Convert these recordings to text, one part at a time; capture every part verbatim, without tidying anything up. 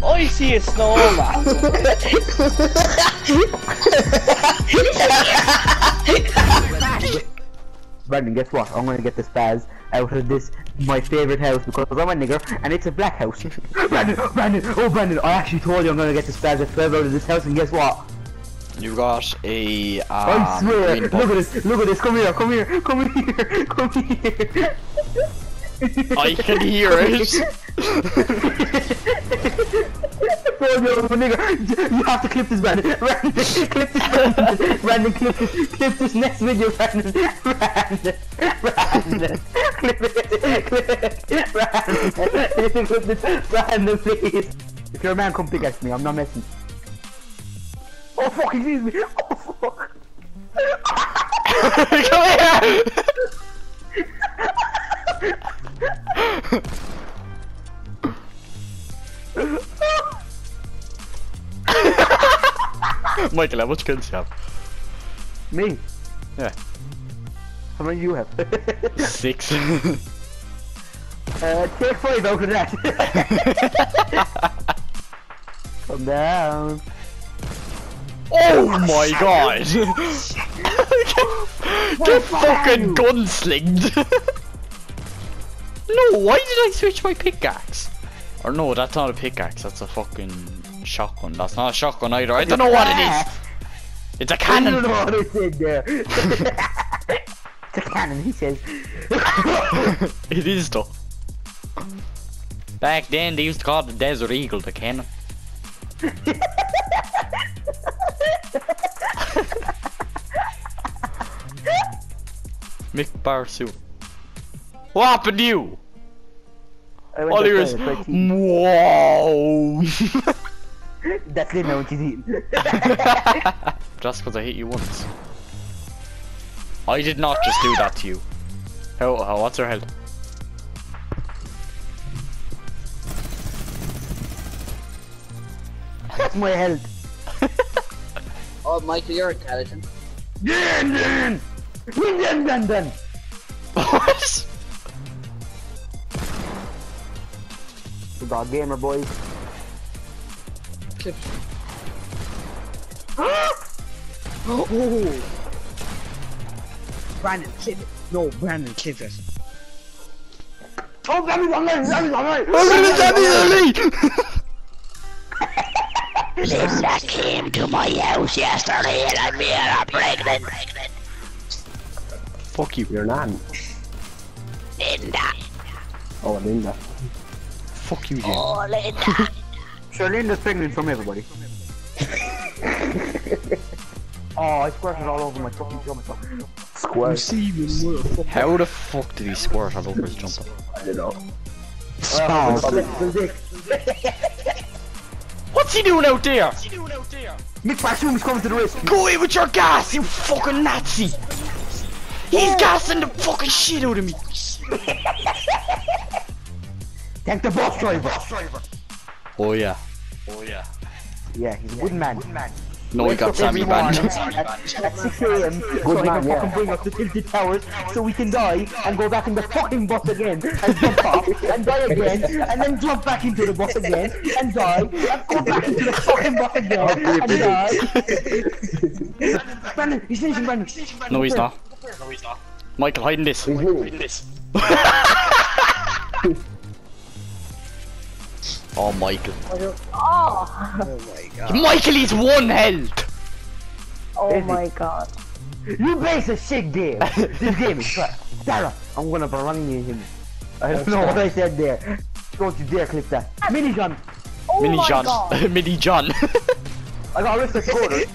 I see a snowman. Brandon, guess what? I'm gonna get the spaz out of this, my favorite house, because I'm a nigger, and it's a black house. Brandon, Brandon, oh Brandon, I actually told you I'm gonna get the spaz at twelve out of this house, and guess what? You got a. Um, I swear, look at this, look at this, come here, come here, come here, come here. I can hear it. You have to clip this, Brandon. Brandon, clip this, Brandon. Brandon, clip this, clip this next video, Brandon. Brandon, Brandon, clip it, clip it, Brandon. Clip this, Brandon, please. If you're a man, come pickaxe me. I'm not messing. Oh fuck, he sees me. Oh fuck. Come here. Michael, how much kills you have? Me? Yeah. How many do you have? Six. uh, take five out of that. Calm down. Oh my god! Get fucking gunslinged! No, why did I switch my pickaxe? Or no, that's not a pickaxe, that's a fucking shotgun. That's not a shotgun either. I don't know what it is. It's a cannon. I don't know what I said there. It's a cannon, he says. It is though. Back then they used to call the Desert Eagle the cannon. Mick Barsu. What happened to you? All here is whoa. That's Linda when she's eating. Just because I hit you once. I did not just do that to you. How, how what's her health? That's my health. Oh, Michael, you're intelligent. Dun dun! Dun dun dun! What? We got gamer boys. Clip. Oh! Brandon, clip it. No, Brandon, clip it. Oh, Gammy's online! Gammy's online! Linda came to my house yesterday and I made her pregnant. Fuck you. You're not. Linda. Oh, Linda. Fuck you, Jim. Oh, Linda. Sure, Linda's pregnant from everybody. Oh, I squirted all over my fucking jumper. Squirt. How the fuck did he squirt all over his jumper? I don't know. Oh, What's he doing out there? Mick Barsoom's coming to the rescue. Go away with your gas, you fucking Nazi! He's gassing the fucking shit out of me! Thank the bus driver. Oh yeah. Oh yeah. Yeah, he's a good man. No, he got Sammy banned. At six A M so he can fucking bring up the tilted towers so we can die and go back in the fucking bus again and jump off and die again and then jump back into the bus again and die and go back into the fucking bus again and die. Brandon, he's finishing, Brandon. No, he's not. No, he's not. Michael, hide in this. Hide in this. Oh, Michael. Oh, Oh my god. Michael, he's one health! oh my god. You base a shit game. This game is crap. Sarah, I'm gonna run you him. I don't know what I said there. Don't you dare clip that. Mini gun. Oh Mini my John. god. Mini John. I got arrested for it.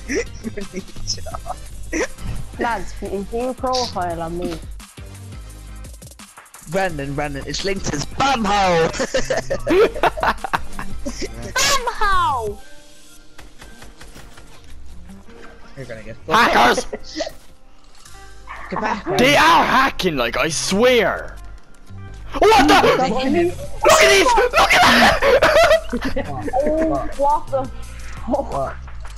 Lads, can you profile on me? Brandon, Brandon, it's linked to his bum hole. Somehow! You're gonna get Hackers! Get back, Brandon. They are hacking, like, I swear! What the? Look at these! Look at that! Oh, what the What?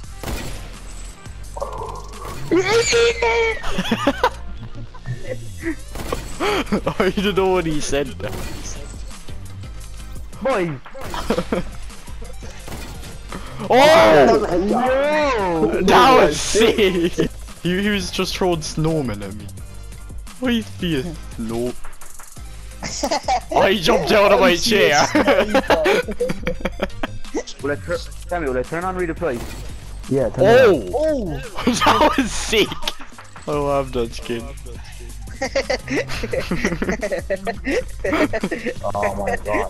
I don't know what he said. Boy. Oh! No! That was sick! He, he was just throwing snowmen at me. Why is he a snow? I jumped out of my chair! Will I turn? Tell me, will I turn on redeploy? Yeah, turn it on. Oh! That was sick! I love that skin. Oh my god.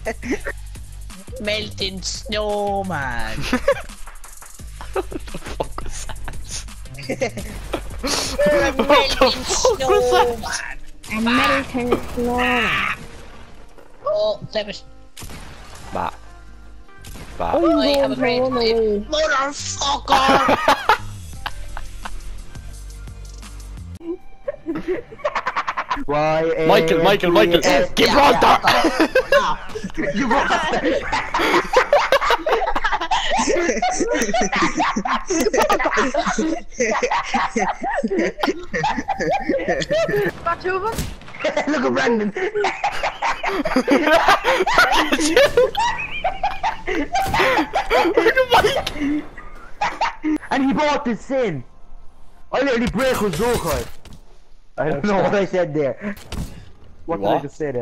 Melting snowman. What the fuck was that? What the fuck was that? American snow. Oh, damn it. Bah. Bah. Oh, I you have a going to run great away. Motherfucker! Why? Michael, Michael, Michael! Gibraltar! Got two of them? Look at Brandon. And he bought the sin. I literally break with Zokai. I don't know what I said there. What did I What? just say there?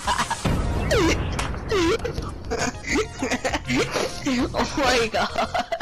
Oh my god.